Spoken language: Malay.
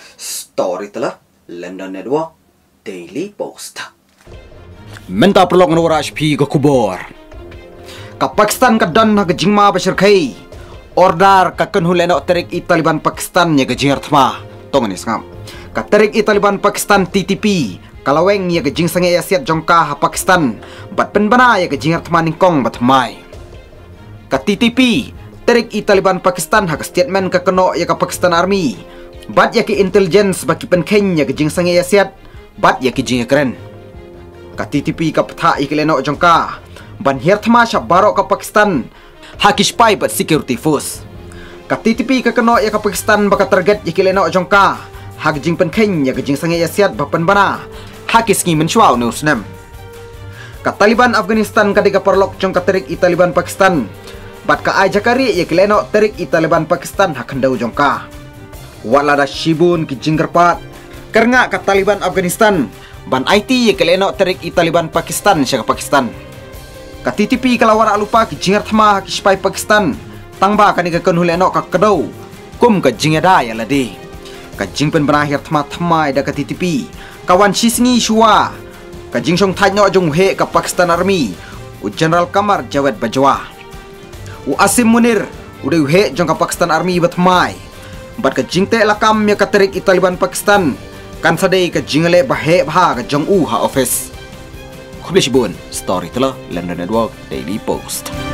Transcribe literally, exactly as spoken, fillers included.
Story telah London Network Daily Post. Menta perlok nora H P ke kubur. Ka Pakistan ka dan ha jingma bashir khai. Order ka kan huleno terik i Taliban Pakistan ya gajir thma. Tong ni ngam. Ka terik i Taliban Pakistan T T P kalaweng ya gajing sange asiat jongka ha Pakistan bat penbana ya gajing thma ningkong bat mai. Ka T T P terik i Taliban Pakistan ha statement ka keno ya ka Pakistan Army. Bat ya ki intelligence baki penkheng ya gajing sange asiat bat ya ki jing keren. Ka T T P ka patha ikileno jongka ban hier thma sha baro ka Pakistan haki spy bat security force. Ka T T P ka keno ya ka Pakistan baka target ikileno jongka hak jing penkheng ya gajing sange asiat bapan bana haki ski menshwau news nem. Ka Taliban Afghanistan ka diga perlok jong ka terik i Taliban Pakistan bat ka ai jakari ikileno terik i Taliban Pakistan hak hendau jongka wala da shibun ki jinggerpat karena ka Taliban Afghanistan ban I T ye keleno terik i Taliban Pakistan sya Pakistan. Ka T T P kalawara lupa ki jingar thma ki spy Pakistan tangba ka ni ka huleno ka kedau kum ka jingada ya ladi. Ka jingpen berakhir thma thmai da ka T T P kawan sisngi shua ka jingsong thanyo jong he ka Pakistan Army u General Kamar Jawad Bajwa u Asim Munir u de he jong ka Pakistan Army batmai bat ka jingte lakam ya ka terik i Taliban Pakistan kan sadai ka jingale bahe bha ka jong u ha office. Khubishbun story telah London Network Daily Post.